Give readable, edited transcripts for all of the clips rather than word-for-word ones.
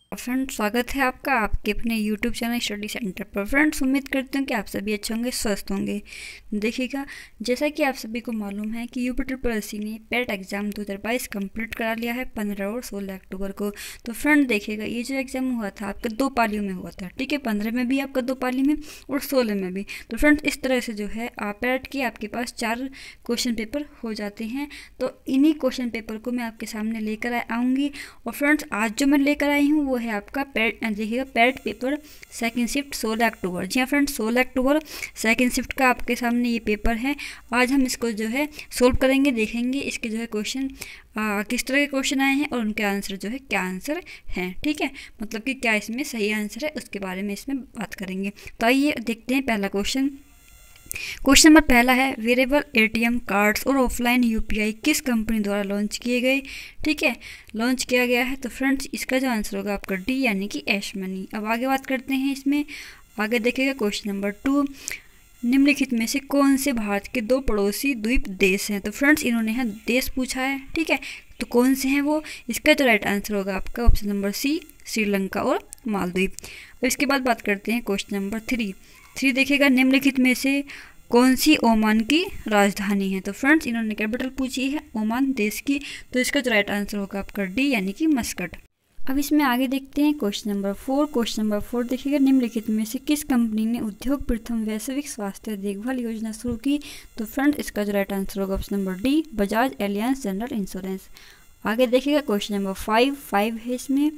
Friends, स्वागत है आपका आपके अपने YouTube चैनल स्टडी सेंटर पर। फ्रेंड्स, उम्मीद करते हैं कि आप सभी अच्छे होंगे, स्वस्थ होंगे। देखिएगा, जैसा कि आप सभी को मालूम है कि UPSSC ने पेट एग्ज़ाम 2022 कंप्लीट करा लिया है 15 और 16 अक्टूबर को। तो फ्रेंड देखिएगा, ये जो एग्ज़ाम हुआ था आपका 2 पालियों में हुआ था, ठीक है। 15 में भी आपका 2 पाली में और 16 में भी। तो फ्रेंड्स, इस तरह से जो है पेट के आपके पास 4 क्वेश्चन पेपर हो जाते हैं। तो इन्हीं क्वेश्चन पेपर को मैं आपके सामने लेकर आऊँगी। और फ्रेंड्स, आज जो मैं लेकर आई हूँ वो है आपका पेट, देखिएगा, पेट पेपर सेकंड शिफ्ट 16 अक्टूबर। जी हाँ फ्रेंड्स, 16 अक्टूबर सेकंड शिफ्ट का आपके सामने ये पेपर है। आज हम इसको जो है सोल्व करेंगे, देखेंगे इसके जो है क्वेश्चन किस तरह के क्वेश्चन आए हैं और उनके आंसर जो है क्या आंसर हैं, ठीक है। मतलब कि क्या इसमें सही आंसर है, उसके बारे में इसमें बात करेंगे। तो आइए देखते हैं पहला क्वेश्चन। क्वेश्चन नंबर पहला है, वेरिएबल ATM कार्ड्स और ऑफलाइन UPI किस कंपनी द्वारा लॉन्च किए गए, ठीक है, लॉन्च किया गया है। तो फ्रेंड्स, इसका जो आंसर होगा आपका डी, यानी कि ऐश मनी। अब आगे बात करते हैं इसमें, आगे देखिएगा क्वेश्चन नंबर 2, निम्नलिखित में से कौन से भारत के 2 पड़ोसी द्वीप देश हैं। तो फ्रेंड्स, इन्होंने यहाँ देश पूछा है, ठीक है, तो कौन से हैं वो। इसका जो राइट आंसर होगा आपका ऑप्शन नंबर सी, श्रीलंका और मालदीव। अब इसके बाद बात करते हैं क्वेश्चन नंबर 3 देखिएगा, निम्नलिखित में से कौन सी ओमान की राजधानी है। तो फ्रेंड्स, इन्होंने कैपिटल पूछी है ओमान देश की, तो इसका जो राइट आंसर होगा आपका डी, यानी कि मस्कट। अब इसमें आगे देखते हैं क्वेश्चन नंबर 4। क्वेश्चन नंबर 4 देखिएगा, निम्नलिखित में से किस कंपनी ने उद्योग प्रथम वैश्विक स्वास्थ्य देखभाल योजना शुरू की। तो फ्रेंड्स, इसका जो राइट आंसर होगा option number D, Bajaj Allianz general insurance. आगे देखिएगा क्वेश्चन नंबर 5 है इसमें,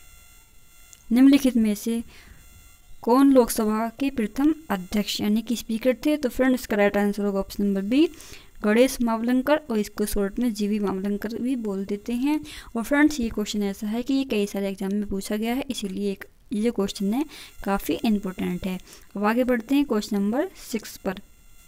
निम्नलिखित में से कौन लोकसभा के प्रथम अध्यक्ष यानी कि स्पीकर थे। तो फ्रेंड, इसका राइट आंसर होगा option number B, Ganesh Mavalankar, और इसको शॉर्ट में GV मावलंकर भी बोल देते हैं। और फ्रेंड्स, ये क्वेश्चन ऐसा है कि ये कई सारे एग्जाम में पूछा गया है, इसीलिए ये जो क्वेश्चन है काफ़ी इम्पोर्टेंट है। अब आगे बढ़ते हैं क्वेश्चन नंबर 6 पर।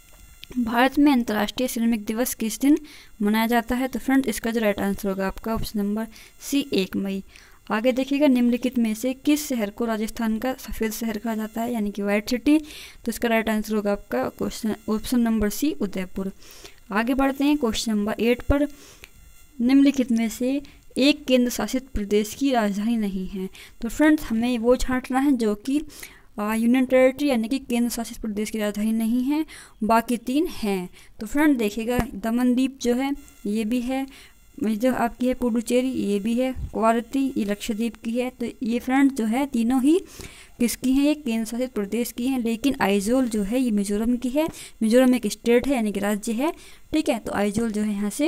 भारत में अंतर्राष्ट्रीय श्रमिक दिवस किस दिन मनाया जाता है। तो फ्रेंड, इसका जो राइट आंसर होगा आपका ऑप्शन नंबर सी, 1 मई। आगे देखिएगा, निम्नलिखित में से किस शहर को राजस्थान का सफ़ेद शहर कहा जाता है, यानी कि वाइट सिटी। तो इसका राइट आंसर होगा आपका question option number C, Udaipur. आगे बढ़ते हैं क्वेश्चन नंबर 8 पर, निम्नलिखित में से एक केंद्र शासित प्रदेश की राजधानी नहीं है। तो फ्रेंड्स, हमें वो छांटना है जो कि यूनियन टेरिटरी यानी कि केंद्र शासित प्रदेश की राजधानी नहीं है, बाकी 3 हैं। तो फ्रेंड देखिएगा, दमनदीप जो है ये भी है, जो आपकी है पुडुचेरी ये भी है, कवारती ये लक्षद्वीप की है। तो ये फ्रेंड जो है तीनों ही किसकी हैं, ये केंद्र शासित प्रदेश की हैं। लेकिन आइजोल जो है ये मिजोरम की है। मिजोरम एक स्टेट है यानी कि राज्य है, ठीक है। तो आइजोल जो है यहाँ से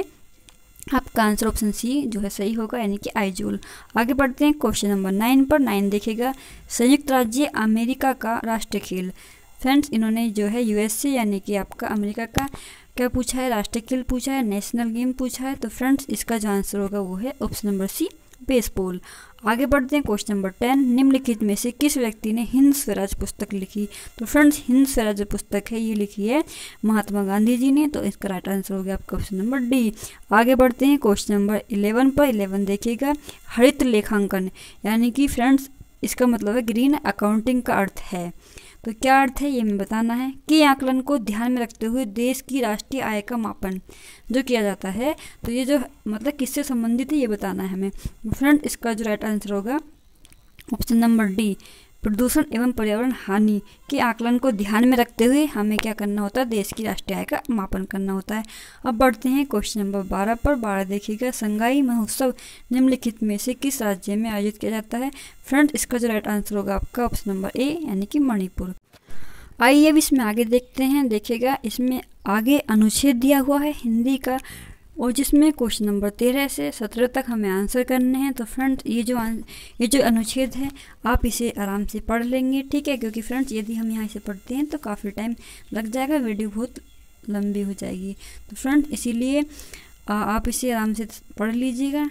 आपका आंसर ऑप्शन सी जो है सही होगा, यानी कि आइजोल। आगे बढ़ते हैं क्वेश्चन नंबर 9 पर। 9 देखिएगा, संयुक्त राज्य अमेरिका का राष्ट्रीय खेल। फ्रेंड्स, इन्होंने जो है USA यानी कि आपका अमेरिका का क्या पूछा है, राष्ट्रीय खेल पूछा है, नेशनल गेम पूछा है। तो फ्रेंड्स, इसका जो आंसर होगा वो है ऑप्शन नंबर सी, बेसबॉल। आगे बढ़ते हैं क्वेश्चन नंबर 10, निम्नलिखित में से किस व्यक्ति ने हिंद स्वराज पुस्तक लिखी। तो फ्रेंड्स, हिंद स्वराज जो पुस्तक है ये लिखी है महात्मा गांधी जी ने। तो इसका राइट आंसर हो गया आपका ऑप्शन नंबर डी। आगे बढ़ते हैं क्वेश्चन नंबर 11 पर। 11 देखिएगा, हरित लेखांकन यानी कि फ्रेंड्स इसका मतलब है ग्रीन अकाउंटिंग का अर्थ है। तो क्या अर्थ है ये हमें बताना है कि आकलन को ध्यान में रखते हुए देश की राष्ट्रीय आय का मापन जो किया जाता है, तो ये जो मतलब किससे संबंधित है ये बताना है हमें। फ्रेंड, इसका जो राइट आंसर होगा ऑप्शन नंबर डी, प्रदूषण एवं पर्यावरण हानि के आकलन को ध्यान में रखते हुए हमें क्या करना होता है, देश की राष्ट्रीय आय का मापन करना होता है। अब बढ़ते हैं क्वेश्चन नंबर 12 पर। 12 देखिएगा, संगाई महोत्सव निम्नलिखित में से किस राज्य में आयोजित किया जाता है। फ्रेंड, इसका जो राइट आंसर होगा आपका ऑप्शन नंबर ए, यानी कि मणिपुर। आइए अब इसमें आगे देखते हैं। देखिएगा, इसमें आगे अनुच्छेद दिया हुआ है हिंदी का, और जिसमें क्वेश्चन नंबर 13 से 17 तक हमें आंसर करने हैं। तो फ्रेंड्स, ये जो अनुच्छेद है आप इसे आराम से पढ़ लेंगे, ठीक है, क्योंकि फ्रेंड्स यदि हम यहाँ से पढ़ते हैं तो काफ़ी टाइम लग जाएगा, वीडियो बहुत लंबी हो जाएगी। तो फ्रेंड्स, इसीलिए आप इसे आराम से पढ़ लीजिएगा।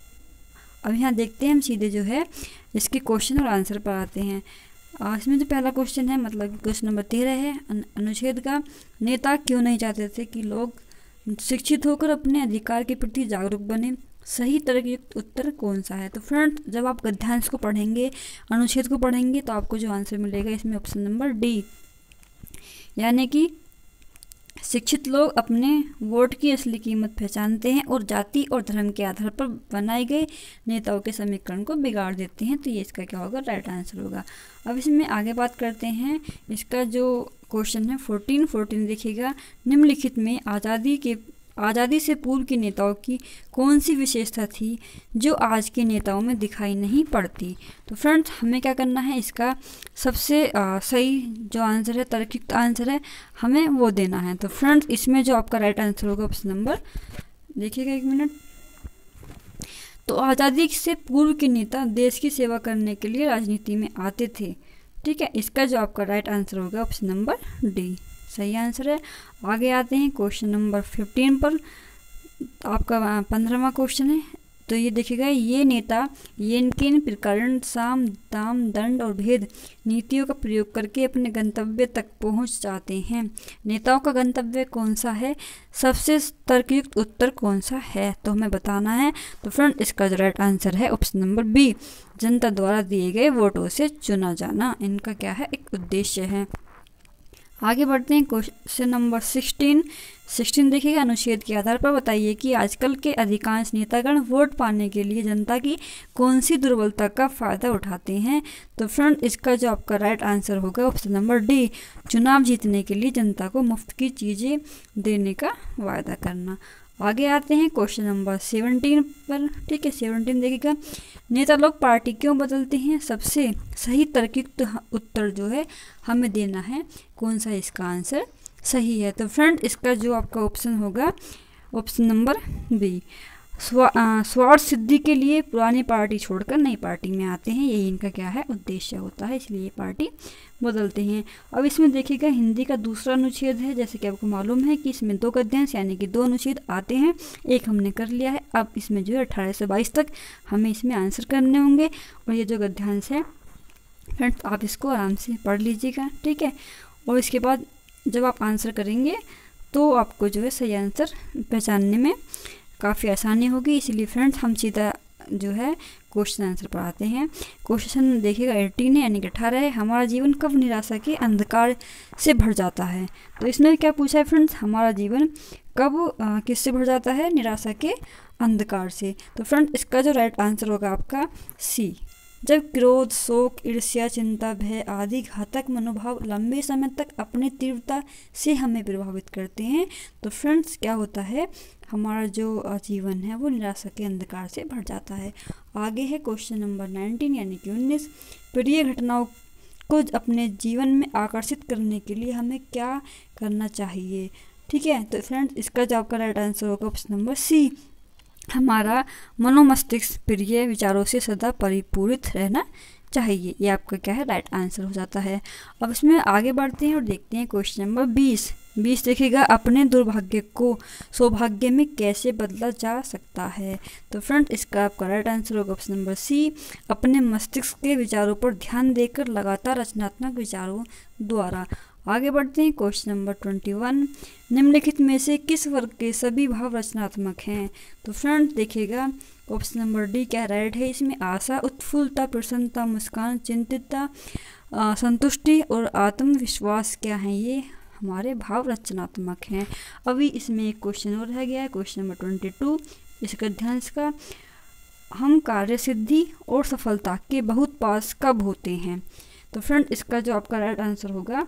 अब यहाँ देखते हैं हम सीधे जो है इसके क्वेश्चन और आंसर पर आते हैं। इसमें जो पहला क्वेश्चन है मतलब क्वेश्चन नंबर 13 है अनुच्छेद का, नेता क्यों नहीं चाहते थे कि लोग शिक्षित होकर अपने अधिकार के प्रति जागरूक बने। सही तर्कयुक्त उत्तर कौन सा है। तो फ्रेंड्स, जब आप गद्यांश को पढ़ेंगे, अनुच्छेद को पढ़ेंगे, तो आपको जो आंसर मिलेगा इसमें ऑप्शन नंबर डी, यानी कि शिक्षित लोग अपने वोट की असली कीमत पहचानते हैं और जाति और धर्म के आधार पर बनाए गए नेताओं के समीकरण को बिगाड़ देते हैं। तो ये इसका क्या होगा, राइट आंसर होगा। अब इसमें आगे बात करते हैं। इसका जो क्वेश्चन है 14 देखिएगा, निम्नलिखित में आज़ादी से पूर्व के नेताओं की कौन सी विशेषता थी जो आज के नेताओं में दिखाई नहीं पड़ती। तो फ्रेंड्स हमें क्या करना है, इसका सबसे सही जो आंसर है, तर्कयुक्त आंसर है, हमें वो देना है। तो फ्रेंड्स इसमें जो आपका राइट आंसर होगा ऑप्शन नंबर, देखिएगा 1 मिनट। तो आज़ादी से पूर्व के नेता देश की सेवा करने के लिए राजनीति में आते थे। ठीक है, इसका जो आपका राइट आंसर होगा ऑप्शन नंबर डी, सही आंसर है। आगे आते हैं क्वेश्चन नंबर 15 पर, आपका 15वां क्वेश्चन है। तो ये देखिएगा, ये नेता किन प्रकरण साम दाम दंड और भेद नीतियों का प्रयोग करके अपने गंतव्य तक पहुंच जाते हैं। नेताओं का गंतव्य कौन सा है, सबसे तर्कयुक्त उत्तर कौन सा है, तो हमें बताना है। तो फ्रेंड इसका जो राइट आंसर है ऑप्शन नंबर बी, जनता द्वारा दिए गए वोटों से चुना जाना इनका क्या है, एक उद्देश्य है। आगे बढ़ते हैं क्वेश्चन नंबर 16 देखिएगा, अनुच्छेद के आधार पर बताइए कि आजकल के अधिकांश नेतागण वोट पाने के लिए जनता की कौन सी दुर्बलता का फ़ायदा उठाते हैं। तो फ्रेंड इसका जो आपका राइट आंसर होगा ऑप्शन नंबर डी, चुनाव जीतने के लिए जनता को मुफ्त की चीज़ें देने का वायदा करना। आगे आते हैं क्वेश्चन नंबर 17 पर। ठीक है, 17 देखिएगा, नेता लोग पार्टी क्यों बदलते हैं, सबसे सही तर्कयुक्त उत्तर जो है हमें देना है, कौन सा इसका आंसर सही है। तो फ्रेंड इसका जो आपका ऑप्शन होगा ऑप्शन नंबर बी, स्वार्थ सिद्धि के लिए पुरानी पार्टी छोड़कर नई पार्टी में आते हैं, यही इनका क्या है, उद्देश्य होता है, इसलिए पार्टी बदलते हैं। अब इसमें देखिएगा हिंदी का दूसरा अनुच्छेद है, जैसे कि आपको मालूम है कि इसमें 2 गद्यांश यानी कि 2 अनुच्छेद आते हैं, एक हमने कर लिया है। अब इसमें जो है 18 से 22 तक हमें इसमें आंसर करने होंगे, और ये जो गद्यांश है फ्रेंड्स आप इसको आराम से पढ़ लीजिएगा। ठीक है, और इसके बाद जब आप आंसर करेंगे तो आपको जो है सही आंसर पहचानने में काफ़ी आसानी होगी। इसलिए फ्रेंड्स हम सीधा जो है क्वेश्चन आंसर पर आते हैं। क्वेश्चन देखिएगा 18 है यानी कि 18 है, हमारा जीवन कब निराशा के अंधकार से भर जाता है। तो इसमें क्या पूछा है फ्रेंड्स, हमारा जीवन कब किससे भर जाता है, निराशा के अंधकार से। तो फ्रेंड्स इसका जो राइट आंसर होगा आपका सी, जब क्रोध, शोक, ईर्ष्या, चिंता, भय आदि घातक मनोभाव लंबे समय तक अपनी तीव्रता से हमें प्रभावित करते हैं। तो फ्रेंड्स क्या होता है, हमारा जो जीवन है वो निराशा के अंधकार से भर जाता है। आगे है क्वेश्चन नंबर 19 यानी कि 19, प्रिय घटनाओं को अपने जीवन में आकर्षित करने के लिए हमें क्या करना चाहिए। ठीक है, तो फ्रेंड्स इसका जो आपका राइट आंसर होगा ऑप्शन नंबर सी, हमारा मनोमस्तिष्क प्रिय विचारों से सदा परिपूरित रहना चाहिए, ये आपका क्या है, राइट आंसर हो जाता है। अब इसमें आगे बढ़ते हैं और देखते हैं क्वेश्चन नंबर 20 देखिएगा, अपने दुर्भाग्य को सौभाग्य में कैसे बदला जा सकता है। तो फ्रेंड इसका आपका राइट आंसर होगा ऑप्शन नंबर सी, अपने मस्तिष्क के विचारों पर ध्यान देकर लगातार रचनात्मक विचारों द्वारा। आगे बढ़ते हैं क्वेश्चन नंबर 21, निम्नलिखित में से किस वर्ग के सभी भाव रचनात्मक हैं। तो फ्रेंड देखिएगा ऑप्शन नंबर डी क्या राइट है, इसमें आशा, उत्फुल्लता, प्रसन्नता, मुस्कान, चिंतितता, संतुष्टि और आत्मविश्वास क्या हैं, ये हमारे भाव रचनात्मक हैं। अभी इसमें एक क्वेश्चन और रह गया है, क्वेश्चन नंबर 22 इस गद्यांश का, हम कार्य सिद्धि और सफलता के बहुत पास कब होते हैं। तो फ्रेंड इसका जो आपका राइट आंसर होगा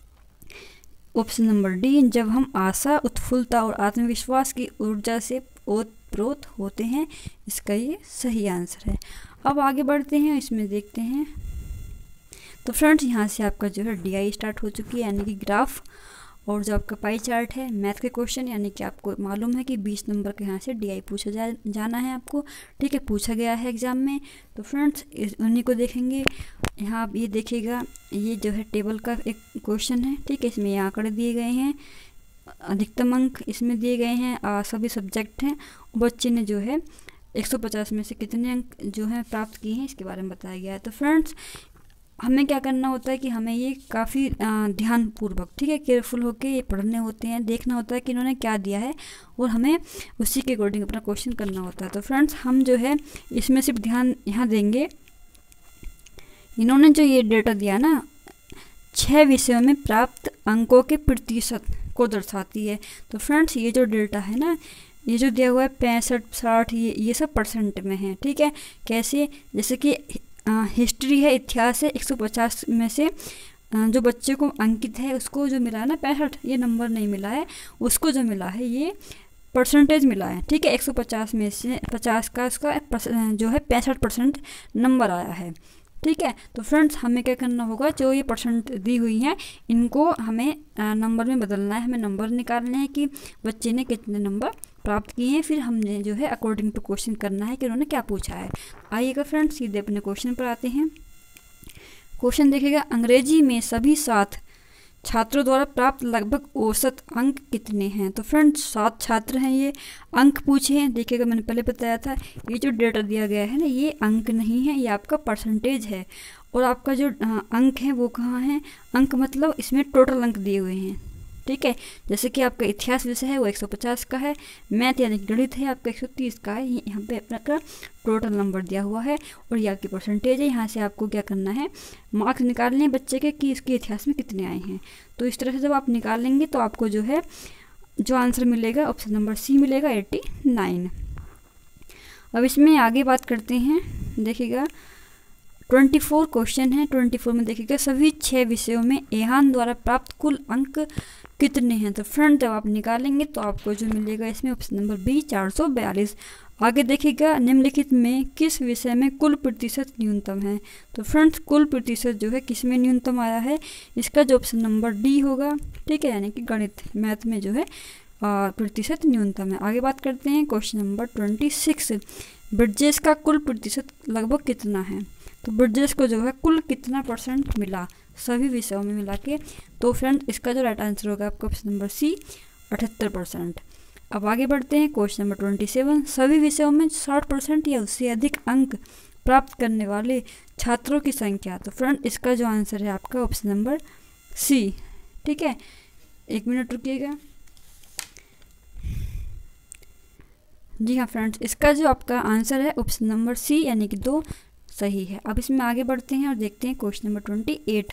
ऑप्शन नंबर डी, जब हम आशा, उत्फुल्लता और आत्मविश्वास की ऊर्जा से ओतप्रोत होते हैं, इसका ये सही आंसर है। अब आगे बढ़ते हैं, इसमें देखते हैं। तो फ्रेंड्स यहाँ से आपका जो है DI स्टार्ट हो चुकी है यानी कि ग्राफ, और जो आपका पाई चार्ट है मैथ के क्वेश्चन, यानी कि आपको मालूम है कि 20 नंबर के यहाँ से DI पूछा जाना है आपको। ठीक है, पूछा गया है एग्ज़ाम में। तो फ्रेंड्स उन्हीं को देखेंगे। यहाँ आप ये देखिएगा, ये जो है टेबल का एक क्वेश्चन है। ठीक है, इसमें ये आंकड़े दिए गए हैं, अधिकतम अंक इसमें दिए गए हैं, सभी सब्जेक्ट हैं। बच्चे ने जो है 150 में से कितने अंक जो है प्राप्त किए हैं, इसके बारे में बताया गया है। तो फ्रेंड्स हमें क्या करना होता है कि हमें ये काफ़ी ध्यानपूर्वक, ठीक है, केयरफुल होकर ये पढ़ने होते हैं, देखना होता है कि इन्होंने क्या दिया है और हमें उसी के अकॉर्डिंग अपना क्वेश्चन करना होता है। तो फ्रेंड्स हम जो है इसमें सिर्फ ध्यान यहाँ देंगे, इन्होंने जो ये डेटा दिया ना 6 विषयों में प्राप्त अंकों के प्रतिशत, को दर्शाती है। तो फ्रेंड्स ये जो डेटा है ना, ये जो दिया हुआ है 65, 60, ये सब परसेंट में है। ठीक है, कैसे, जैसे कि हिस्ट्री है, इतिहास है, 150 में से जो बच्चे को अंकित है उसको जो मिला है ना 65, ये नंबर नहीं मिला है, उसको जो मिला है ये परसेंटेज मिला है। ठीक है, 150 में से 50 का उसका जो है 65% नंबर आया है। ठीक है, तो फ्रेंड्स हमें क्या करना होगा, जो ये परसेंट दी हुई हैं इनको हमें नंबर में बदलना है। हमें नंबर निकालने हैं कि बच्चे ने कितने नंबर प्राप्त किए हैं, फिर हमने जो है अकॉर्डिंग टू क्वेश्चन करना है कि उन्होंने क्या पूछा है। आइएगा फ्रेंड्स सीधे अपने क्वेश्चन पर आते हैं। क्वेश्चन देखिएगा, अंग्रेजी में सभी 7 छात्रों द्वारा प्राप्त लगभग औसत अंक कितने हैं। तो फ्रेंड्स 7 छात्र हैं, ये अंक पूछे हैं। देखिएगा मैंने पहले बताया था, ये जो डेटा दिया गया है ना, ये अंक नहीं है, ये आपका परसेंटेज है। और आपका जो अंक है वो कहाँ है, अंक मतलब इसमें टोटल अंक दिए हुए हैं। ठीक है, जैसे कि आपका इतिहास विषय है वो 150 का है, मैथ यानी गणित है आपका 130 का है। यहाँ पे अपना का टोटल नंबर दिया हुआ है और ये आपकी परसेंटेज है। यहाँ से आपको क्या करना है, मार्क्स निकालने हैं बच्चे के कि इसके इतिहास में कितने आए हैं। तो इस तरह से जब आप निकालेंगे तो आपको जो है जो आंसर मिलेगा ऑप्शन नंबर सी मिलेगा, 89। अब इसमें आगे बात करते हैं। देखिएगा 24 क्वेश्चन है। 24 में देखिएगा सभी 6 विषयों में एहान द्वारा प्राप्त कुल अंक कितने हैं। तो फ्रेंड जब आप निकालेंगे तो आपको जो मिलेगा इसमें ऑप्शन नंबर बी 442। आगे देखिएगा निम्नलिखित में किस विषय में कुल प्रतिशत न्यूनतम है। तो फ्रेंड्स कुल प्रतिशत जो है किस में न्यूनतम आया है, इसका जो ऑप्शन नंबर डी होगा। ठीक है, यानी कि गणित मैथ में जो है प्रतिशत न्यूनतम है। आगे बात करते हैं क्वेश्चन नंबर 26, ब्रिजेश का कुल प्रतिशत लगभग कितना है। तो ब्रिजेश को जो है कुल कितना परसेंट मिला सभी विषयों में मिला के। तो फ्रेंड इसका जो राइट आंसर होगा आपका ऑप्शन नंबर सी 78%। अब आगे बढ़ते हैं क्वेश्चन नंबर 27, सभी विषयों में 60% या उससे अधिक अंक प्राप्त करने वाले छात्रों की संख्या। तो फ्रेंड इसका जो आंसर है आपका ऑप्शन नंबर सी। ठीक है, 1 मिनट रुकिएगा। जी हाँ फ्रेंड्स, इसका जो आपका आंसर है ऑप्शन नंबर सी यानी कि 2 सही है। अब इसमें आगे बढ़ते हैं और देखते हैं क्वेश्चन नंबर 28।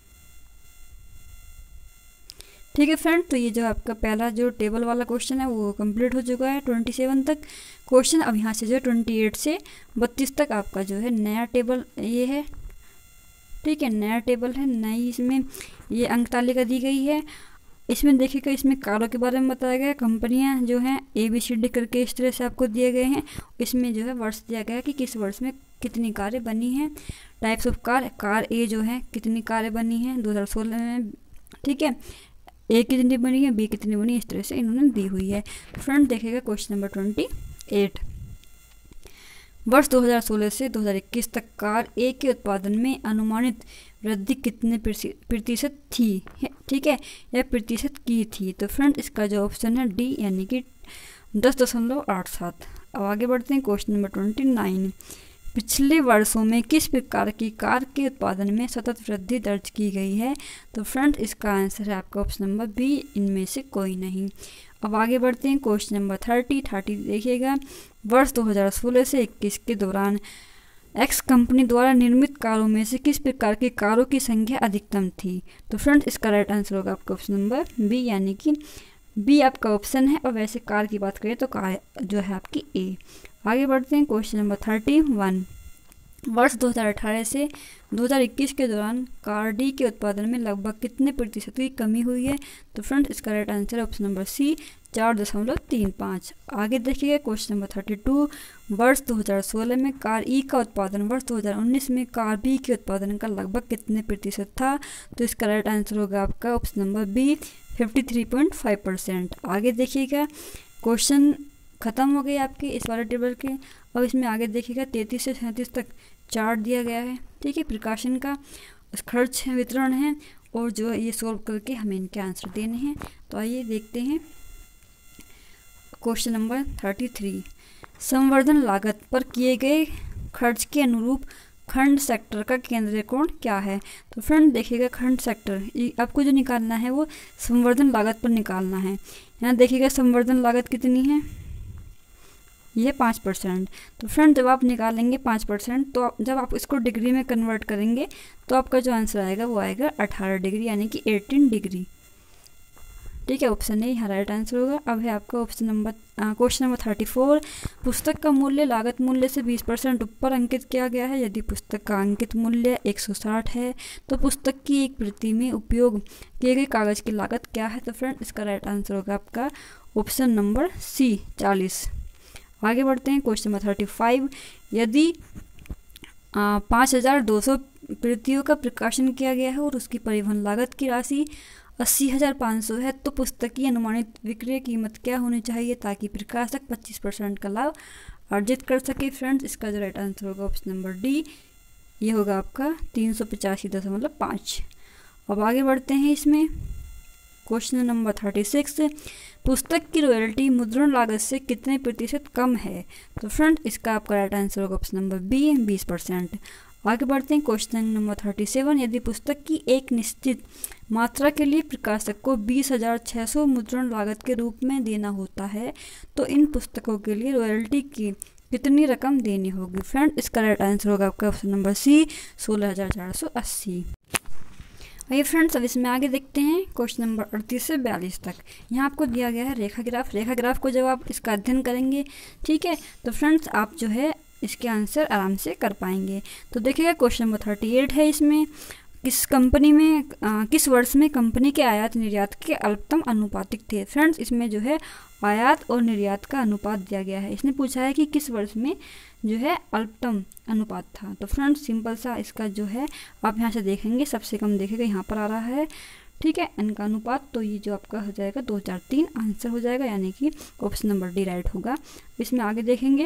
ठीक है फ्रेंड, तो ये जो आपका पहला जो टेबल वाला क्वेश्चन है वो कंप्लीट हो चुका है 27 तक क्वेश्चन। अब यहाँ से जो 28 से 32 तक आपका जो है नया टेबल ये है। ठीक है, नया टेबल है, नई इसमें ये अंक तालिका दी गई है। इसमें देखिएगा इसमें कारों के बारे में बताया गया है, कंपनियां जो हैं ABCD करके इस तरह से आपको दिए गए हैं। इसमें जो है वर्ष दिया गया है कि किस वर्ष में कितनी कारें बनी हैं। टाइप्स ऑफ कार ए जो है कितनी कारें बनी हैं 2016 में। ठीक है, ए कितनी बनी है, बी कितनी बनी है, इस तरह से इन्होंने दी हुई है। फ्रेंड देखिएगा क्वेश्चन नंबर 28, वर्ष 2016 से 2021 तक कार ए के उत्पादन में अनुमानित वृद्धि कितने प्रतिशत थी। ठीक है, या प्रतिशत की थी। तो फ्रेंड इसका जो ऑप्शन है डी यानी कि 10.87। अब आगे बढ़ते हैं क्वेश्चन नंबर 29, पिछले वर्षों में किस प्रकार की कार के उत्पादन में सतत वृद्धि दर्ज की गई है। तो फ्रेंड इसका आंसर है आपका ऑप्शन नंबर बी, इनमें से कोई नहीं। अब आगे बढ़ते हैं क्वेश्चन नंबर 30 देखिएगा, वर्ष 2016 से 21 के दौरान एक्स कंपनी द्वारा निर्मित कारों में से किस प्रकार की कारों की संख्या अधिकतम थी। तो फ्रेंड इसका राइट आंसर होगा आपका ऑप्शन नंबर बी यानी कि बी आपका ऑप्शन है। और वैसे कार की बात करें तो कार जो है आपकी ए। आगे बढ़ते हैं क्वेश्चन नंबर 31, वर्ष 2018 से 2021 के दौरान कार डी के उत्पादन में लगभग कितने प्रतिशत की कमी हुई है। तो फ्रेंड इसका राइट आंसर है ऑप्शन नंबर सी 4.35। आगे देखिए क्वेश्चन नंबर 32, वर्ष 2016 में कार ई का उत्पादन वर्ष 2019 में कार बी के उत्पादन का लगभग कितने प्रतिशत था। तो इसका राइट आंसर होगा आपका ऑप्शन नंबर बी 53.5%। आगे देखिएगा क्वेश्चन खत्म हो गए आपके इस वाले टेबल के। अब इसमें आगे देखिएगा 33 से 37 तक चार्ट दिया गया है। ठीक है, प्रकाशन का खर्च है, वितरण है और जो है ये सोल्व करके हमें इनके आंसर देने हैं। तो आइए देखते हैं क्वेश्चन नंबर 33, संवर्धन लागत पर किए गए खर्च के अनुरूप खंड सेक्टर का केंद्रीय कोण क्या है। तो फ्रेंड देखिएगा खंड सेक्टर आपको जो निकालना है वो संवर्धन लागत पर निकालना है। यहाँ देखिएगा संवर्धन लागत कितनी है, यह 5%। तो फ्रेंड जब आप निकालेंगे 5%, तो जब आप इसको डिग्री में कन्वर्ट करेंगे तो आपका जो आंसर आएगा वो आएगा 18 डिग्री यानी कि 18 डिग्री। ठीक है, ऑप्शन ए यहाँ राइट आंसर होगा। अब है आपका क्वेश्चन नंबर 34। पुस्तक का मूल्य लागत मूल्य से 20% ऊपर अंकित किया गया है। यदि पुस्तक का अंकित मूल्य 160 है तो पुस्तक की एक प्रति में उपयोग किए गए कागज़ की लागत क्या है? तो फ्रेंड इसका राइट आंसर होगा आपका ऑप्शन नंबर सी 40। आगे बढ़ते हैं क्वेश्चन नंबर 35। यदि 5200 प्रतियों का प्रकाशन किया गया है और उसकी परिवहन लागत की राशि 80,500 है तो पुस्तक की अनुमानित विक्रय कीमत क्या होनी चाहिए ताकि प्रकाशक 25% का लाभ अर्जित कर सके? फ्रेंड्स इसका जो राइट आंसर होगा ऑप्शन नंबर डी, ये होगा आपका 385.5। अब आगे बढ़ते हैं इसमें क्वेश्चन नंबर 36। पुस्तक की रॉयल्टी मुद्रण लागत से कितने प्रतिशत कम है? तो फ्रेंड इसका आपका राइट आंसर होगा ऑप्शन नंबर बी 20%। आगे बढ़ते हैं क्वेश्चन नंबर 37। यदि पुस्तक की एक निश्चित मात्रा के लिए प्रकाशक को 20,600 मुद्रण लागत के रूप में देना होता है तो इन पुस्तकों के लिए रॉयल्टी की कितनी रकम देनी होगी? फ्रेंड इसका राइट आंसर होगा आपका ऑप्शन नंबर सी 16,480। आइए फ्रेंड्स अब इसमें आगे देखते हैं क्वेश्चन नंबर 38 से 42 तक। यहाँ आपको दिया गया है रेखा ग्राफ को जब आप इसका अध्ययन करेंगे, ठीक है, तो फ्रेंड्स आप जो है इसके आंसर आराम से कर पाएंगे। तो देखिएगा क्वेश्चन नंबर 38 है, इसमें किस वर्ष में कंपनी के आयात निर्यात के अल्पतम अनुपातिक थे? फ्रेंड्स इसमें जो है आयात और निर्यात का अनुपात दिया गया है। इसने पूछा है कि किस वर्ष में जो है अल्पतम अनुपात था। तो फ्रेंड्स सिंपल सा इसका जो है आप यहाँ से देखेंगे, सबसे कम देखेगा यहाँ पर आ रहा है, ठीक है, इनका अनुपात। तो ये जो आपका हो जाएगा 2003 आंसर हो जाएगा, यानी कि ऑप्शन नंबर डी राइट होगा। इसमें आगे देखेंगे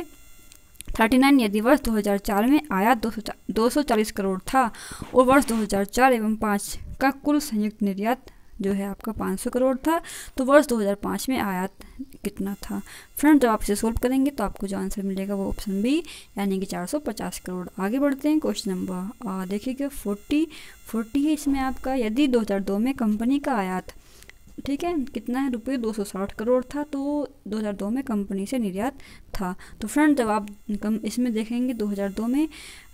39। यदि वर्ष 2004 में आयात 240 करोड़ था और वर्ष 2004 एवं 5 का कुल संयुक्त निर्यात जो है आपका 500 करोड़ था तो वर्ष 2005 में आयात कितना था? फ्रेंड जब आप इसे सोल्व करेंगे तो आपको जो आंसर मिलेगा वो ऑप्शन बी यानी कि 450 करोड़। आगे बढ़ते हैं क्वेश्चन नंबर देखिएगा 40 है इसमें आपका। यदि 2002 में कंपनी का आयात, ठीक है, कितना है रुपये 260 करोड़ था तो 2002 में कंपनी से निर्यात था। तो फ्रेंड जब आप इसमें देखेंगे 2002 में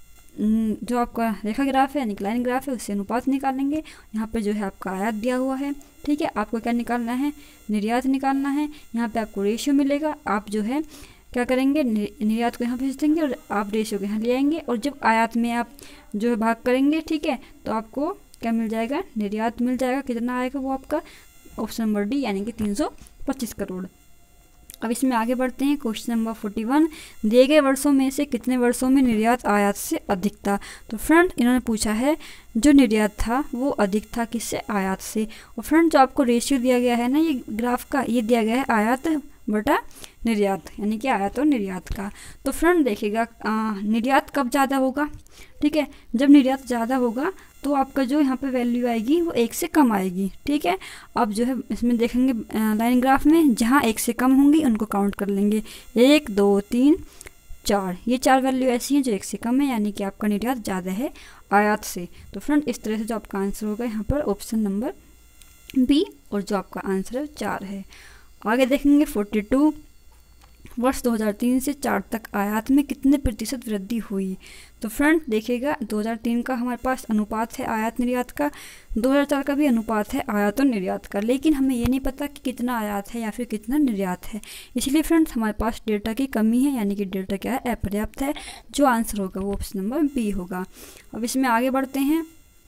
जो आपका रेखा ग्राफ है यानी कि लाइन ग्राफ है उससे अनुपात निकालेंगे। यहाँ पे जो है आपका आयात दिया हुआ है, ठीक है, आपको क्या निकालना है? निर्यात निकालना है। यहाँ पे आपको रेशियो मिलेगा, आप जो है क्या करेंगे निर्यात को यहाँ भेज देंगे और आप रेशियो को यहाँ ले आएंगे और जब आयात में आप जो है भाग करेंगे, ठीक है, तो आपको क्या मिल जाएगा? निर्यात मिल जाएगा। कितना आएगा वो आपका ऑप्शन नंबर डी यानी कि 325 करोड़। अब इसमें आगे बढ़ते हैं क्वेश्चन नंबर 41। दिए गए वर्षों में से कितने वर्षों में निर्यात आयात से अधिक था? तो फ्रेंड इन्होंने पूछा है जो निर्यात था वो अधिक था किससे? आयात से। और फ्रेंड जो आपको रेशियो दिया गया है ना ये ग्राफ का, ये दिया गया है आयात बटा निर्यात यानी कि आयात और निर्यात का। तो फ्रेंड देखिएगा निर्यात कब ज़्यादा होगा, ठीक है, जब निर्यात ज़्यादा होगा तो आपका जो यहाँ पे वैल्यू आएगी वो 1 से कम आएगी, ठीक है। अब जो है इसमें देखेंगे लाइन ग्राफ में जहाँ 1 से कम होंगी उनको काउंट कर लेंगे, 1 2 3 4, ये 4 वैल्यू ऐसी हैं जो 1 से कम है यानी कि आपका निर्यात ज़्यादा है आयात से। तो फ्रेंड इस तरह से जो आपका आंसर होगा यहाँ पर ऑप्शन नंबर बी और जो आपका आंसर है 4 है। आगे देखेंगे 42। वर्ष 2003 से 4 तक आयात में कितने प्रतिशत वृद्धि हुई? तो फ्रेंड देखिएगा 2003 का हमारे पास अनुपात है आयात निर्यात का, 2004 का भी अनुपात है आयात और निर्यात का, लेकिन हमें ये नहीं पता कि कितना आयात है या फिर कितना निर्यात है, इसलिए फ्रेंड्स हमारे पास डेटा की कमी है यानी कि डेटा क्या है? अपर्याप्त है। जो आंसर होगा वो ऑप्शन नंबर बी होगा। अब इसमें आगे बढ़ते हैं,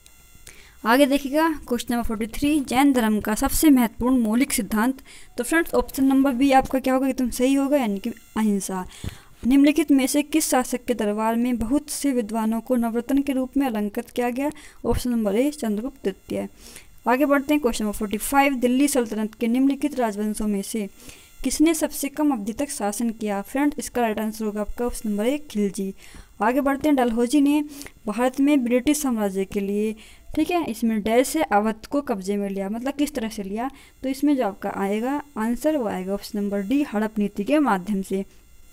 आगे देखिएगा क्वेश्चन नंबर 43। जैन धर्म का सबसे महत्वपूर्ण मौलिक सिद्धांत? तो फ्रेंड्स ऑप्शन नंबर बी आपका क्या होगा? एकदम सही होगा यानी कि अहिंसा। निम्नलिखित में से किस शासक के दरबार में बहुत से विद्वानों को नवरत्न के रूप में अलंकृत किया गया? ऑप्शन नंबर ए चंद्रगुप्त द्वितीय। आगे बढ़ते हैं क्वेश्चन नंबर 45। दिल्ली सल्तनत के निम्नलिखित राजवंशों में से किसने सबसे कम अवधि तक शासन किया? फ्रेंड इसका राइट आंसर होगा आपका ऑप्शन नंबर ए खिलजी। आगे बढ़ते हैं, डलहौजी ने भारत में ब्रिटिश साम्राज्य के लिए, ठीक है, इसमें डैश से अवध को कब्जे में लिया, मतलब किस तरह से लिया? तो इसमें जो आपका आएगा आंसर वो आएगा ऑप्शन नंबर डी हड़प नीति के माध्यम से।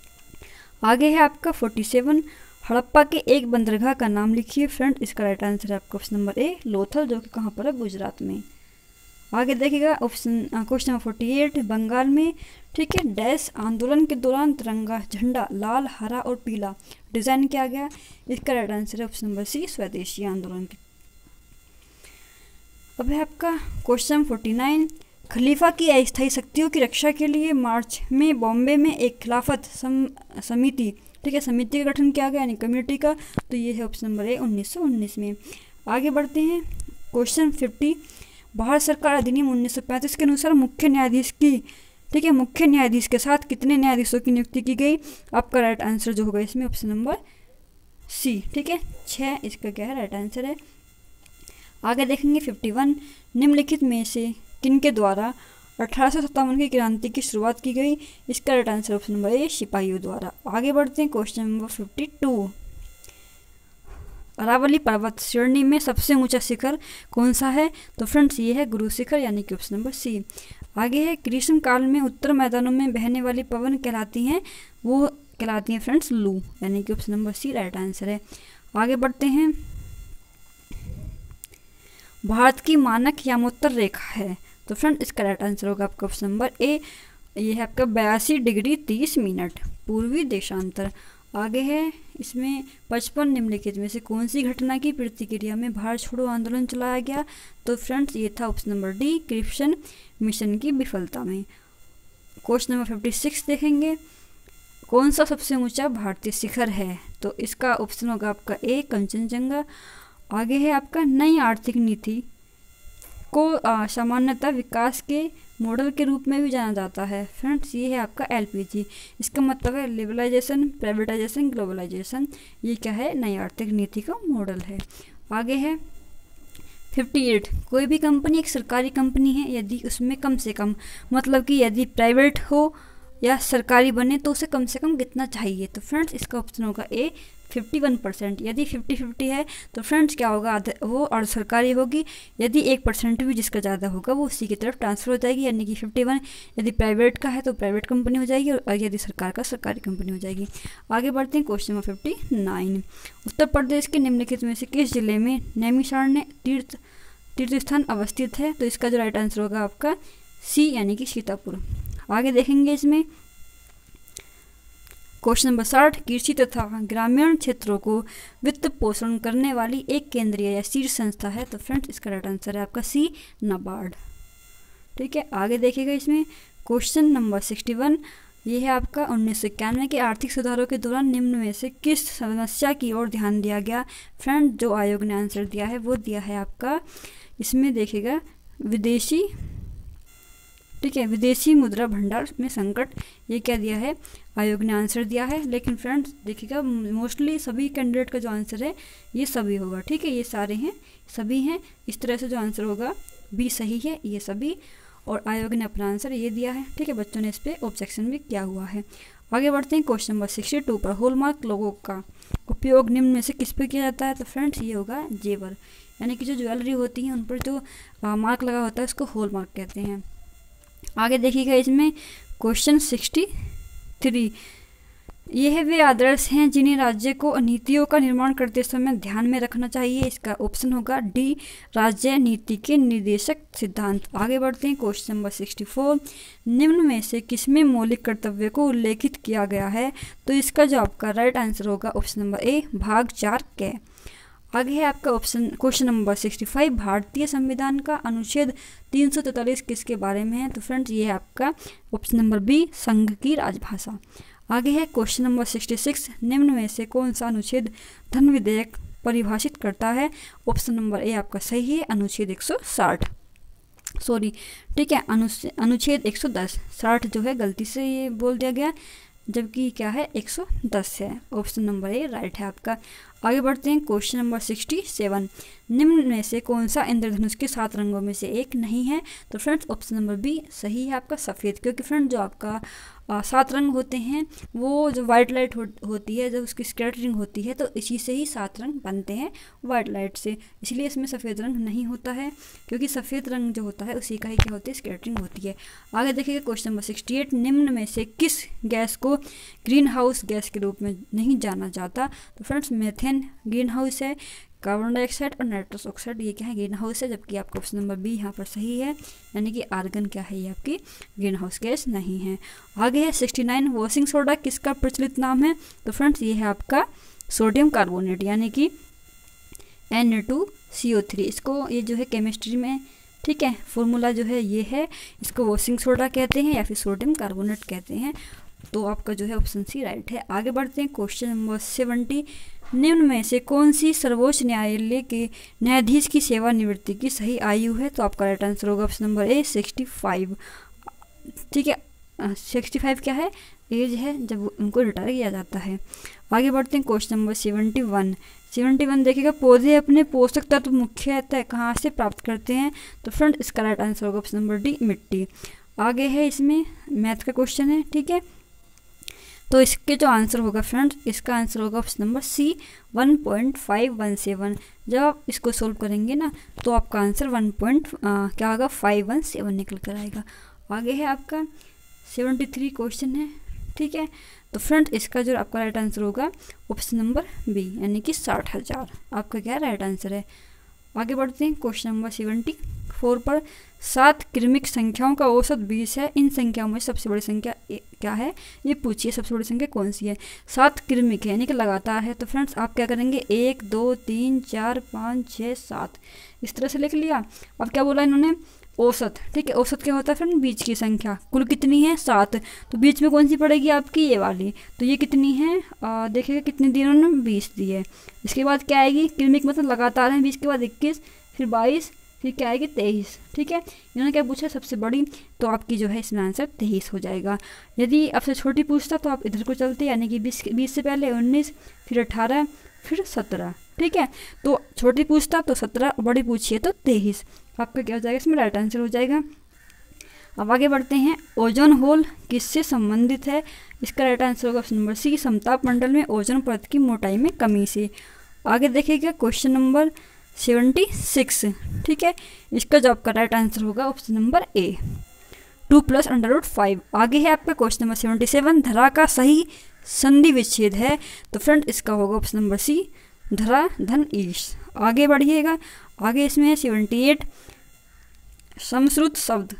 आगे है आपका 47। हड़प्पा के एक बंदरगाह का नाम लिखिए। फ्रेंड इसका राइट आंसर है आपका ऑप्शन नंबर ए लोथल, जो कि कहाँ पर है? गुजरात में। आगे देखिएगा क्वेश्चन नंबर 48। बंगाल में, ठीक है, डैश आंदोलन के दौरान तिरंगा झंडा लाल हरा और पीला डिजाइन किया गया। इसका राइट आंसर है ऑप्शन नंबर सी स्वदेशी आंदोलन। अब है आपका क्वेश्चन 49। खलीफा की अस्थायी शक्तियों की रक्षा के लिए मार्च में बॉम्बे में एक खिलाफत समिति, ठीक है, समिति का गठन किया गया यानी कम्युनिटी का। तो ये है ऑप्शन नंबर ए 1919 में। आगे बढ़ते हैं क्वेश्चन 50। भारत सरकार अधिनियम 1935 के अनुसार मुख्य न्यायाधीश की, ठीक है, मुख्य न्यायाधीश के साथ कितने न्यायाधीशों की नियुक्ति की गई? आपका राइट आंसर जो होगा इसमें ऑप्शन नंबर सी, ठीक है, 6 इसका क्या है राइट आंसर है। आगे देखेंगे 51। निम्नलिखित में से किनके द्वारा 1857 की क्रांति की शुरुआत की गई? इसका right answer option number A सिपाहियों द्वारा। आगे बढ़ते हैं क्वेश्चन नंबर 52। अरावली पर्वत श्रेणी में सबसे ऊंचा शिखर कौन सा है? तो फ्रेंड्स ये है गुरु शिखर यानी कि ऑप्शन नंबर सी। आगे है ग्रीष्म काल में उत्तर मैदानों में बहने वाली पवन कहलाती हैं, वो कहलाती हैं फ्रेंड्स लू यानी कि option number C right answer है। आगे बढ़ते हैं भारत की मानक यामोत्तर रेखा है, तो फ्रेंड इसका राइट आंसर होगा आपका ऑप्शन नंबर ए, ये है आपका 82 डिग्री 30 मिनट पूर्वी देशांतर। आगे है इसमें 55 निम्नलिखित में से कौन सी घटना की प्रतिक्रिया में भारत छोड़ो आंदोलन चलाया गया? तो फ्रेंड्स ये था option number D Cripps mission की विफलता में। क्वेश्चन नंबर 56 देखेंगे कौन सा सबसे ऊंचा भारतीय शिखर है? तो इसका ऑप्शन होगा आपका ए कंचनजंगा। आगे है आपका नई आर्थिक नीति को सामान्यतः विकास के मॉडल के रूप में भी जाना जाता है। फ्रेंड्स ये है आपका एलपीजी, इसका मतलब है लिबरलाइजेशन, प्राइवेटाइजेशन, ग्लोबलाइजेशन। ये क्या है? नई आर्थिक नीति का मॉडल है। आगे है 58। कोई भी कंपनी एक सरकारी कंपनी है यदि उसमें कम से कम, मतलब कि यदि प्राइवेट हो या सरकारी बने तो उसे कम से कम कितना चाहिए? तो फ्रेंड्स इसका ऑप्शन होगा ए 51%। यदि 50-50 है तो फ्रेंड्स क्या होगा? वो और सरकारी होगी। यदि 1% भी जिसका ज़्यादा होगा वो उसी की तरफ ट्रांसफ़र हो जाएगी, यानी कि 51 यदि प्राइवेट का है तो प्राइवेट कंपनी हो जाएगी और यदि सरकार का सरकारी कंपनी हो जाएगी। आगे बढ़ते हैं क्वेश्चन नंबर 59। उत्तर प्रदेश के निम्नलिखित में से किस जिले में नैमिषारण्य तीर्थ स्थान अवस्थित है? तो इसका जो राइट आंसर होगा आपका सी यानी कि सीतापुर। आगे देखेंगे इसमें क्वेश्चन नंबर 60। कृषि तथा ग्रामीण क्षेत्रों को वित्त पोषण करने वाली एक केंद्रीय या शीर्ष संस्था है? तो फ्रेंड्स इसका राइट आंसर है आपका सी नाबार्ड। ठीक है, आगे देखिएगा इसमें क्वेश्चन नंबर 61। ये है आपका 1991 के आर्थिक सुधारों के दौरान निम्न में से किस समस्या की ओर ध्यान दिया गया? फ्रेंड जो आयोग ने आंसर दिया है वो दिया है आपका, इसमें देखिएगा विदेशी, ठीक है, विदेशी मुद्रा भंडार में संकट, ये क्या दिया है? आयोग ने आंसर दिया है। लेकिन फ्रेंड्स देखिएगा मोस्टली सभी कैंडिडेट का जो आंसर है ये सभी होगा, ठीक है, ये सारे हैं, सभी हैं, इस तरह से जो आंसर होगा भी सही है, ये सभी, और आयोग ने अपना आंसर ये दिया है। ठीक है, बच्चों ने इस पर ऑब्जेक्शन भी किया हुआ है। आगे बढ़ते हैं क्वेश्चन नंबर 62 पर। हॉलमार्क लोगों का उपयोग निम्न में से किस पर किया जाता है? तो फ्रेंड्स ये होगा जेवर, यानी कि जो ज्वेलरी होती है उन पर जो मार्क लगा होता है उसको हॉलमार्क कहते हैं। आगे देखिएगा इसमें क्वेश्चन 63। ये है वे आदर्श हैं जिन्हें राज्य को नीतियों का निर्माण करते समय ध्यान में रखना चाहिए। इसका ऑप्शन होगा डी राज्य नीति के निर्देशक सिद्धांत। आगे बढ़ते हैं क्वेश्चन नंबर 64। निम्न में से किसमें मौलिक कर्तव्य को उल्लेखित किया गया है? तो इसका जो आपका राइट आंसर होगा ऑप्शन नंबर ए भाग 4 क। आगे है आपका ऑप्शन क्वेश्चन नंबर 65। भारतीय संविधान का अनुच्छेद 343 किसके बारे में है? तो फ्रेंड्स ये है आपका ऑप्शन नंबर बी संघ की राजभाषा। आगे है क्वेश्चन नंबर 66। निम्न में से कौन सा अनुच्छेद धन विधेयक परिभाषित करता है? ऑप्शन नंबर ए आपका सही है, अनुच्छेद 160, सॉरी, ठीक है, अनुच्छेद 110, 60 जो है गलती से ये बोल दिया गया, जबकि क्या है 110 है। ऑप्शन नंबर ए राइट है आपका। आगे बढ़ते हैं क्वेश्चन नंबर 67। निम्न में से कौन सा इंद्रधनुष के 7 रंगों में से एक नहीं है? तो फ्रेंड्स ऑप्शन नंबर बी सही है आपका सफ़ेद, क्योंकि फ्रेंड जो आपका 7 रंग होते हैं वो जो वाइट लाइट होती है, जब उसकी स्कैटरिंग होती है तो इसी से ही 7 रंग बनते हैं वाइट लाइट से, इसलिए इसमें सफ़ेद रंग नहीं होता है, क्योंकि सफ़ेद रंग जो होता है उसी का ही क्या होती है? स्कैटरिंग होती है। आगे देखिएगा क्वेश्चन नंबर 68। निम्न में से किस गैस को ग्रीन हाउस गैस के रूप में नहीं जाना जाता? तो फ्रेंड्स मेथेन ग्रीन हाउस है, कार्बन डाइऑक्साइड और नाइट्रस ऑक्साइड ये क्या है? ग्रीन हाउस है, जबकि आपका ऑप्शन नंबर बी यहाँ पर सही है, यानी कि आर्गन क्या है? ये आपकी ग्रीन हाउस गैस नहीं है। आगे है 69। वॉशिंग सोडा किसका प्रचलित नाम है? तो फ्रेंड्स ये है आपका सोडियम कार्बोनेट, यानी कि Na2CO3। इसको ये जो है केमिस्ट्री में ठीक है, फॉर्मूला जो है ये है, इसको वॉशिंग सोडा कहते हैं या फिर सोडियम कार्बोनेट कहते हैं। तो आपका जो है ऑप्शन सी राइट है। आगे बढ़ते हैं क्वेश्चन नंबर 70। निम्न में से कौन सी सर्वोच्च न्यायालय के न्यायाधीश की सेवानिवृत्ति की सही आयु है? तो आपका राइट आंसर होगा ऑप्शन नंबर ए 65। ठीक है, 65 क्या है? एज है जब उनको रिटायर किया जाता है। आगे बढ़ते हैं क्वेश्चन नंबर 71 देखिएगा, पौधे अपने पोषक तत्व मुख्यतः कहाँ से प्राप्त करते हैं? तो फ्रेंड इसका राइट आंसर होगा ऑप्शन नंबर डी मिट्टी। आगे है इसमें मैथ का क्वेश्चन है, ठीक है, तो इसके जो आंसर होगा फ्रेंड्स, इसका आंसर होगा ऑप्शन नंबर सी 1.517। जब आप इसको सोल्व करेंगे ना तो आपका आंसर क्या होगा 517 निकल कर आएगा। आगे है आपका 73 क्वेश्चन है, ठीक है, तो फ्रेंड्स इसका जो आपका राइट आंसर होगा ऑप्शन नंबर बी यानी कि 60,000 आपका क्या राइट आंसर है। आगे बढ़ते हैं क्वेश्चन नंबर 74 पर। 7 क्रमिक संख्याओं का औसत 20 है, इन संख्याओं में सबसे बड़ी संख्या क्या है? ये पूछिए सबसे बड़ी संख्या कौन सी है? 7 क्रमिक है यानी कि लगातार है, तो फ्रेंड्स आप क्या करेंगे 1 2 3 4 5 6 7 इस तरह से लिख लिया। अब क्या बोला इन्होंने? औसत, ठीक है, औसत क्या होता है फ्रेंड? बीच की संख्या। कुल कितनी है? 7, तो बीच में कौन सी पड़ेगी आपकी? ये वाली। तो ये कितनी है? देखिएगा कितनी दी उन्होंने? 20 दी है। इसके बाद क्या आएगी? क्रमिक मतलब लगातार है, 20 के बाद 21, फिर 22, फिर क्या आएगी? 23। ठीक है, इन्होंने क्या पूछा? सबसे बड़ी, तो आपकी जो है इसमें आंसर 23 हो जाएगा। यदि आपसे छोटी पूछता तो आप इधर को चलते, यानी कि 20 से पहले 19, फिर 18, फिर 17। ठीक है, तो छोटी पूछता तो 17, बड़ी पूछिए तो 23। आपका क्या हो जाएगा? इसमें राइट आंसर हो जाएगा। अब आगे बढ़ते हैं, ओजोन होल किससे संबंधित है? इसका राइट आंसर होगा ऑप्शन नंबर सी समताप मंडल में ओजोन परत की मोटाई में कमी से। आगे देखिएगा क्वेश्चन नंबर 76, ठीक है, इसका जो आपका राइट आंसर होगा ऑप्शन नंबर ए 2 + √5। आगे है आपका क्वेश्चन नंबर 77, धरा का सही संधि विच्छेद है, तो फ्रेंड इसका होगा ऑप्शन नंबर सी धरा धन ईश। आगे बढ़िएगा, आगे इसमें है 78, समश्रुत शब्द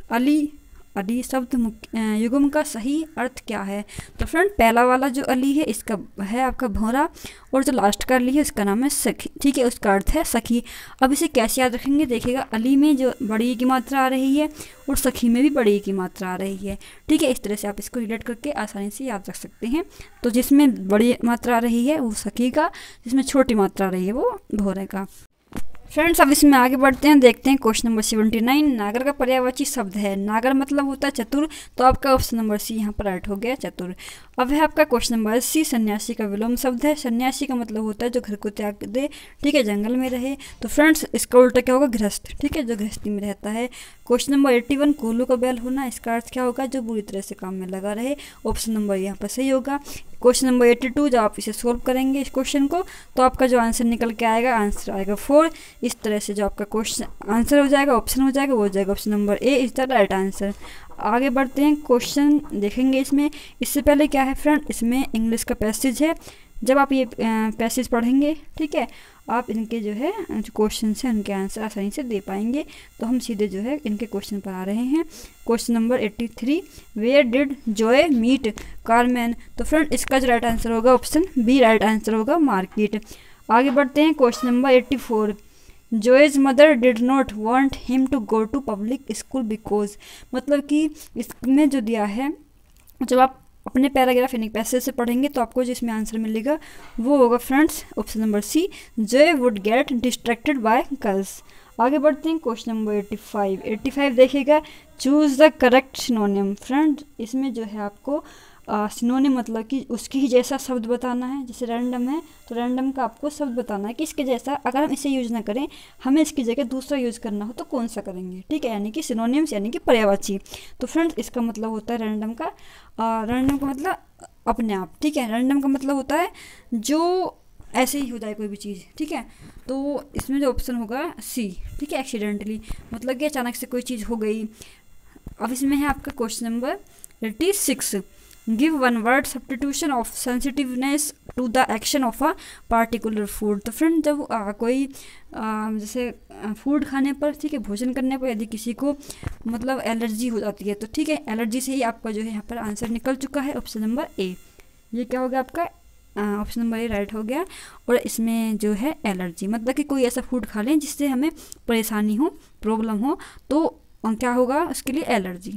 अली शब्द युग्म का सही अर्थ क्या है? तो फ्रेंड पहला वाला जो अली है इसका है आपका भौरा, और जो लास्ट का अली है इसका नाम है सखी। ठीक है, उसका अर्थ है सखी। अब इसे कैसे याद रखेंगे? देखिएगा, अली में जो बड़ी की मात्रा आ रही है और सखी में भी बड़ी की मात्रा आ रही है। ठीक है, इस तरह से आप इसको रिलेट करके आसानी से याद रख सकते हैं। तो जिसमें बड़ी मात्रा आ रही है वो सखी का, जिसमें छोटी मात्रा आ रही है वो भौरे का। फ्रेंड्स अब इसमें आगे बढ़ते हैं, देखते हैं क्वेश्चन नंबर 79। नागर का पर्यायवाची शब्द है, नागर मतलब होता है चतुर, तो आपका ऑप्शन नंबर सी यहाँ पर राइट हो गया चतुर। अब है आपका क्वेश्चन नंबर 80, सन्यासी का विलोम शब्द है, सन्यासी का मतलब होता है जो घर को त्याग दे, ठीक है, जंगल में रहे, तो फ्रेंड्स इसका उल्टा क्या होगा? गृहस्थ, ठीक है, जो गृहस्थी में रहता है। क्वेश्चन नंबर 81, कोल्हू का बैल होना, इसका अर्थ क्या होगा? जो बुरी तरह से काम में लगा रहे, ऑप्शन नंबर यहाँ पर सही होगा। क्वेश्चन नंबर 82, जब आप इसे सोल्व करेंगे इस क्वेश्चन को, तो आपका जो आंसर निकल के आएगा, आंसर आएगा 4। इस तरह से जो आपका क्वेश्चन आंसर हो जाएगा, ऑप्शन हो जाएगा, वो हो जाएगा option number A is the right answer. आगे बढ़ते हैं, क्वेश्चन देखेंगे इसमें। इससे पहले क्या है फ्रेंड, इसमें इंग्लिश का पैसेज है। जब आप ये पैसेज पढ़ेंगे, ठीक है, आप इनके जो है जो क्वेश्चन है उनके आंसर आसानी से दे पाएंगे। तो हम सीधे जो है इनके क्वेश्चन पर आ रहे हैं। Question number 83, where did Joy meet Carman, तो फ्रेंड इसका जो राइट आंसर होगा ऑप्शन बी राइट आंसर होगा मार्केट। आगे बढ़ते हैं, question number 84, Joy's mother did not want him to go to public school because, मतलब कि इसमें जो दिया है, जब आप अपने पैराग्राफ यानी पैसेज से पढ़ेंगे तो आपको जो इसमें आंसर मिलेगा वो होगा friends option number C, Joy would get distracted by girls. आगे बढ़ते हैं, क्वेश्चन नंबर 85 देखिएगा, choose the correct synonym. Friend इसमें जो है आपको सिनोनिम मतलब कि उसकी ही जैसा शब्द बताना है। जैसे रैंडम है तो रैंडम का आपको शब्द बताना है कि इसके जैसा, अगर हम इसे यूज़ ना करें, हमें इसकी जगह दूसरा यूज़ करना हो तो कौन सा करेंगे। ठीक है, यानी कि सिनोनिम्स यानी कि पर्यायवाची। तो फ्रेंड्स इसका मतलब होता है रैंडम का मतलब अपने आप। ठीक है, रैंडम का मतलब होता है जो ऐसे ही हो जाए कोई भी चीज़। ठीक है, तो इसमें जो ऑप्शन होगा सी, ठीक है, एक्सीडेंटली मतलब कि अचानक से कोई चीज़ हो गई। अब इसमें है आपका question number 86, give one word substitution of sensitiveness to the action of a particular food. तो फ्रेंड जब कोई जैसे फूड खाने पर, ठीक है, भोजन करने पर यदि किसी को मतलब एलर्जी हो जाती है, तो ठीक है, एलर्जी से ही आपका जो है यहाँ पर आंसर निकल चुका है ऑप्शन नंबर ए। ये क्या होगा आपका ऑप्शन नंबर ए राइट हो गया। और इसमें जो है एलर्जी, मतलब कि कोई ऐसा फूड खा लें जिससे हमें परेशानी हो, प्रॉब्लम हो, तो क्या होगा उसके लिए एलर्जी।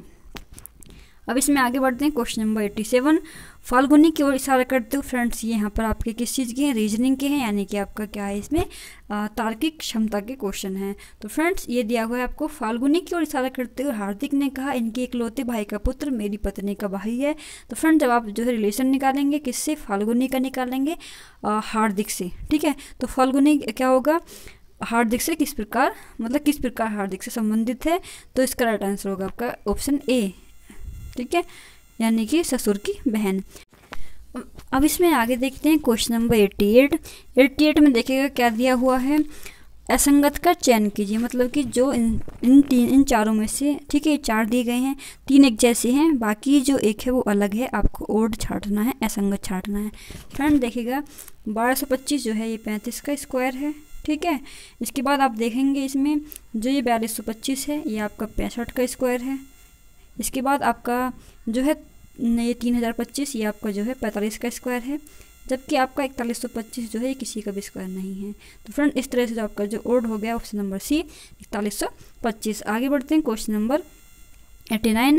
अब इसमें आगे बढ़ते हैं। क्वेश्चन नंबर 87, फाल्गुनी की ओर इशारा करते हो फ्रेंड्स, ये यहाँ पर आपके किस चीज़ के हैं, रीजनिंग के हैं, यानी कि आपका क्या है इसमें तार्किक क्षमता के क्वेश्चन हैं। तो फ्रेंड्स ये दिया हुआ है आपको, फाल्गुनी की ओर इशारा करते हुए हार्दिक ने कहा, इनके इकलौते भाई का पुत्र मेरी पत्नी का भाई है। तो फ्रेंड्स जब आप जो है रिलेशन निकालेंगे किससे, फाल्गुनी का निकालेंगे हार्दिक से, ठीक है। तो फाल्गुनी क्या होगा, हार्दिक से किस प्रकार, मतलब किस प्रकार हार्दिक से संबंधित है, तो इसका राइट आंसर होगा आपका ऑप्शन ए, ठीक है, यानी कि ससुर की बहन। अब इसमें आगे देखते हैं क्वेश्चन नंबर 88 में देखिएगा क्या दिया हुआ है, असंगत का चयन कीजिए, मतलब कि जो इन चारों में से, ठीक है, 4 दिए गए हैं, 3 एक जैसे हैं, बाकी जो एक है वो अलग है, आपको ओड छांटना है, असंगत छांटना है। फ्रेंड देखिएगा 1225 जो है ये 35 का स्क्वायर है, ठीक है। इसके बाद आप देखेंगे इसमें जो ये 4225 है ये आपका 65 का स्क्वायर है। इसके बाद आपका जो है ये 3025 ये आपका जो है 45 का स्क्वायर है, जबकि आपका 4125 जो है ये किसी का भी स्क्वायर नहीं है। तो फ्रेंड इस तरह से जो आपका जो ओड हो गया ऑप्शन नंबर सी 4125। आगे बढ़ते हैं क्वेश्चन नंबर 89,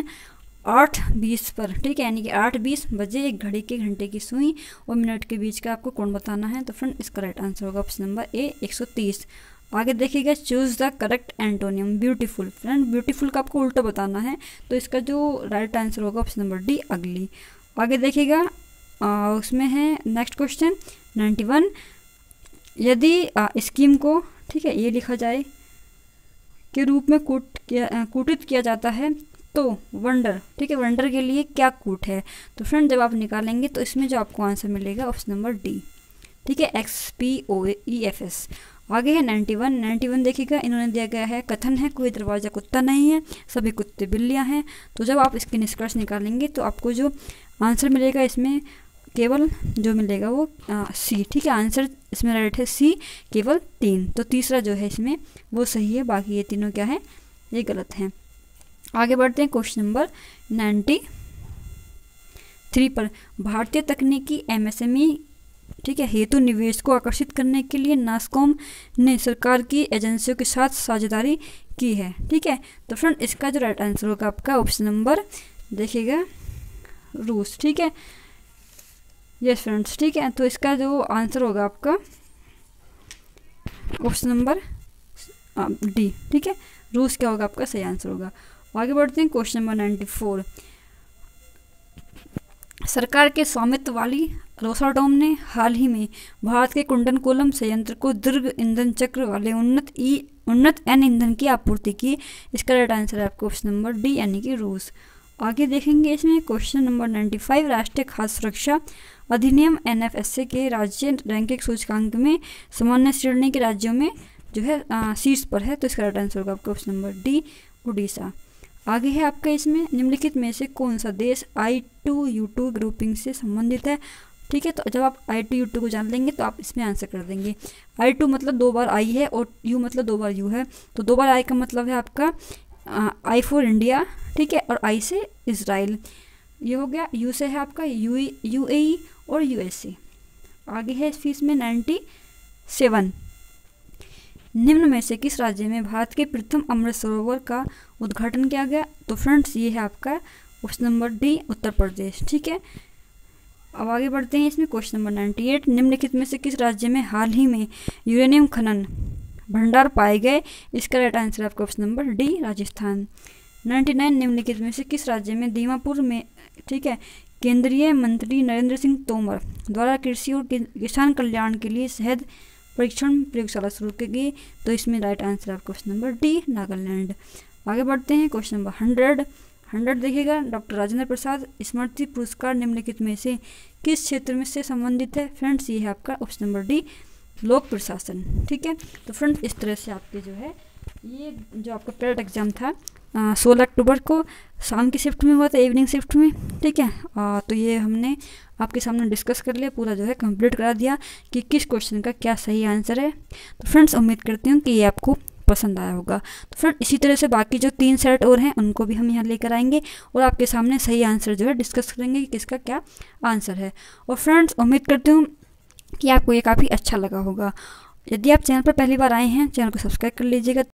8:20 पर, ठीक है, यानी कि 8:20 बजे एक घड़ी के घंटे की सुई और मिनट के बीच का आपको कोण बताना है। तो फ्रेंड इसका राइट आंसर होगा ऑप्शन नंबर ए 130। आगे देखिएगा choose the correct antonym beautiful. Friend beautiful का आपको उल्टा बताना है, तो इसका जो राइट आंसर होगा ऑप्शन नंबर डी अगली। आगे देखिएगा उसमें है नेक्स्ट क्वेश्चन 91, यदि स्कीम को, ठीक है, ये लिखा जाए के रूप में कूटित किया जाता है तो वंडर, ठीक है, वंडर के लिए क्या कूट है। तो फ्रेंड जब आप निकालेंगे तो इसमें जो आपको आंसर मिलेगा ऑप्शन नंबर डी, ठीक है, XPOEFS। आगे है 91 देखिएगा, इन्होंने दिया गया है कथन है कोई दरवाज़ा कुत्ता नहीं है, सभी कुत्ते बिल्लियाँ हैं। तो जब आप इसके निष्कर्ष निकालेंगे तो आपको जो आंसर मिलेगा इसमें केवल जो मिलेगा वो सी, ठीक है, आंसर इसमें राइट है सी, केवल 3। तो तीसरा जो है इसमें वो सही है, बाकी ये तीनों क्या है, ये गलत हैं। आगे बढ़ते हैं क्वेश्चन नंबर 93 पर, भारतीय तकनीकी MSME, ठीक है, हेतु निवेश को आकर्षित करने के लिए नासकॉम ने सरकार की एजेंसियों के साथ साझेदारी की है, ठीक है। तो फ्रेंड इसका जो राइट आंसर होगा आपका ऑप्शन नंबर देखिएगा रूस, ठीक है, यस फ्रेंड्स, ठीक है। तो इसका जो आंसर होगा आपका ऑप्शन नंबर डी, ठीक है, रूस क्या होगा आपका सही आंसर होगा। आगे बढ़ते हैं क्वेश्चन नंबर 94, सरकार के स्वामित्व वाली रोसाटोम ने हाल ही में भारत के कुंडनकुलम संयंत्र को दीर्घ ईंधन चक्र वाले उन्नत एन ईंधन की आपूर्ति की। इसका राइट आंसर है आपको ऑप्शन नंबर डी, यानी कि रूस। आगे देखेंगे इसमें क्वेश्चन नंबर 95, राष्ट्रीय खाद्य सुरक्षा अधिनियम NFSA के राज्य रैंकिंग सूचकांक में सामान्य श्रेणी के राज्यों में जो है शीर्ष पर है। तो इसका राइट आंसर होगा आपका ऑप्शन नंबर डी, उड़ीसा। आगे है आपका इसमें निम्नलिखित में से कौन सा देश I2U2 ग्रुपिंग से संबंधित है, ठीक है। तो जब आप I2U2 को जान लेंगे तो आप इसमें आंसर कर देंगे। I2 मतलब 2 बार I है और U मतलब 2 बार U है, तो 2 बार I का मतलब है आपका I फॉर इंडिया, ठीक है, और I से इजराइल, ये हो गया। U से है आपका UAE और USA। आगे है फीस में 97, निम्न में से किस राज्य में भारत के प्रथम अमृत सरोवर का उद्घाटन किया गया। तो फ्रेंड्स ये है आपका option number D, Uttar Pradesh, ठीक है। अब आगे बढ़ते हैं इसमें क्वेश्चन नंबर 98, निम्नलिखित में से किस राज्य में हाल ही में यूरेनियम खनन भंडार पाए गए। इसका राइट आंसर है आपका ऑप्शन नंबर डी, राजस्थान। 99, निम्नलिखित में से किस राज्य में दीमापुर में, ठीक है, केंद्रीय मंत्री नरेंद्र सिंह तोमर द्वारा कृषि और किसान कल्याण के लिए शहद परीक्षण प्रयोगशाला शुरू की गई। तो इसमें राइट आंसर है आपका क्वेश्चन नंबर डी, नागालैंड। आगे बढ़ते हैं क्वेश्चन नंबर 100 देखिएगा, डॉक्टर राजेंद्र प्रसाद स्मृति पुरस्कार निम्नलिखित में से किस क्षेत्र में से संबंधित है। फ्रेंड्स ये है आपका ऑप्शन नंबर डी, लोक प्रशासन, ठीक है। तो फ्रेंड्स इस तरह से आपके जो है ये जो आपका पेड एग्जाम था 16 अक्टूबर को शाम की शिफ्ट में हुआ था, इवनिंग शिफ्ट में, ठीक है। तो ये हमने आपके सामने डिस्कस कर लिया, पूरा जो है कंप्लीट करा दिया कि किस क्वेश्चन का क्या सही आंसर है। तो फ्रेंड्स उम्मीद करती हूँ कि ये आपको पसंद आया होगा। तो फ्रेंड इसी तरह से बाकी जो 3 सेट और हैं उनको भी हम यहाँ लेकर आएंगे और आपके सामने सही आंसर जो है डिस्कस करेंगे कि किसका क्या आंसर है। और फ्रेंड्स उम्मीद करती हूँ कि आपको ये काफ़ी अच्छा लगा होगा। यदि आप चैनल पर पहली बार आए हैं, चैनल को सब्सक्राइब कर लीजिएगा